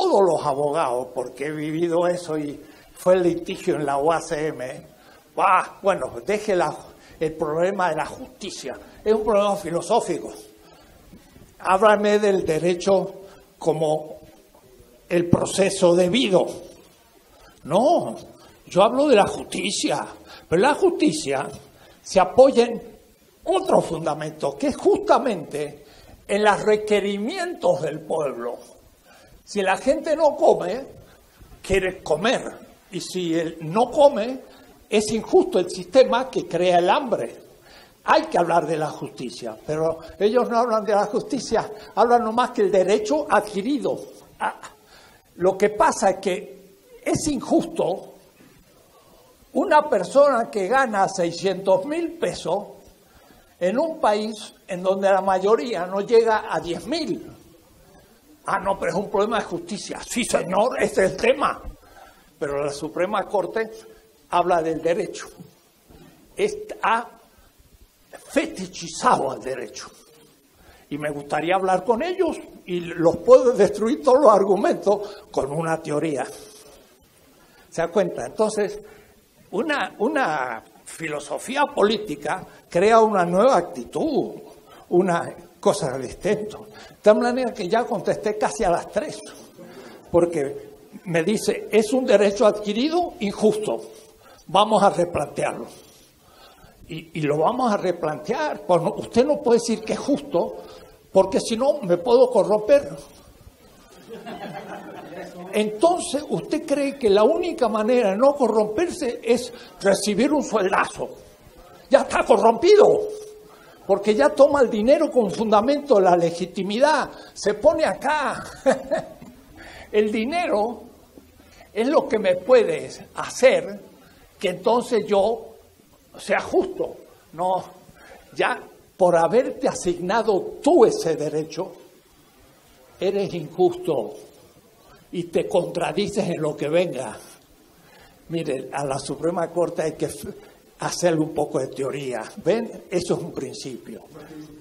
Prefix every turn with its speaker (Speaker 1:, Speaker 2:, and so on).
Speaker 1: todos los abogados, porque he vivido eso y fue el litigio en la UACM, bueno, deje el problema de la justicia, es un problema filosófico. Háblame del derecho como el proceso debido. No, yo hablo de la justicia, pero la justicia se apoya en otro fundamento, que es justamente en los requerimientos del pueblo. Si la gente no come, quiere comer, y si él no come, es injusto el sistema que crea el hambre. Hay que hablar de la justicia, pero ellos no hablan de la justicia, hablan nomás que el derecho adquirido. Lo que pasa es que es injusto una persona que gana 600.000 pesos en un país en donde la mayoría no llega a 10.000. No, pero es un problema de justicia. Sí, señor, ese es el tema. Pero la Suprema Corte habla del derecho. Ha fetichizado al derecho. Y me gustaría hablar con ellos y los puedo destruir todos los argumentos con una teoría. ¿Se da cuenta? Entonces, una filosofía política crea una nueva actitud, una cosa distinta. De tal manera que ya contesté casi a las 3, porque me dice, es un derecho adquirido injusto, vamos a replantearlo. Y lo vamos a replantear. Pues usted no puede decir que es justo, porque si no me puedo corromper. Entonces, ¿usted cree que la única manera de no corromperse es recibir un sueldazo? Ya está corrompido, porque ya toma el dinero con fundamento de la legitimidad, se pone acá. El dinero es lo que me puede hacer que entonces yo sea justo. No, ya por haberte asignado tú ese derecho, eres injusto y te contradices en lo que venga. Mire, a la Suprema Corte hay que hacerle un poco de teoría. ¿Ven? Eso es un principio.